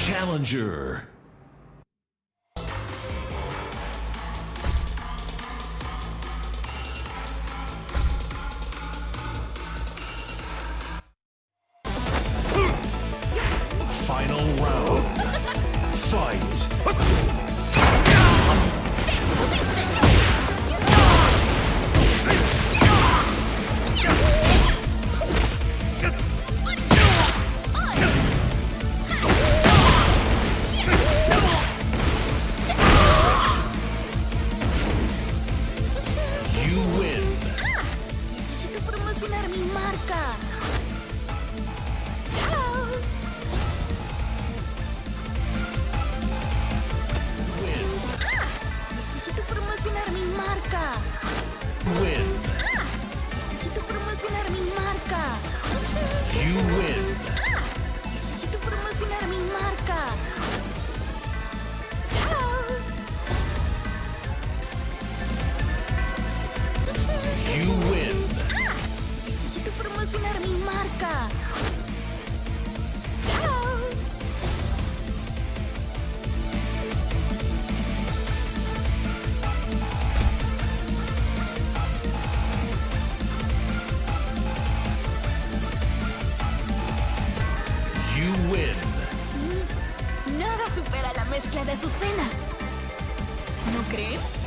Challenger. Final round. Fight. You win. Necesito promocionar mi marca. Win. Necesito promocionar mi marca. Win. Necesito promocionar mi marca. You win. Necesito promocionar mi marca. You win. Necesito promocionar mi marca. You win. Nada supera la mezcla de Azucena. ¿No creen?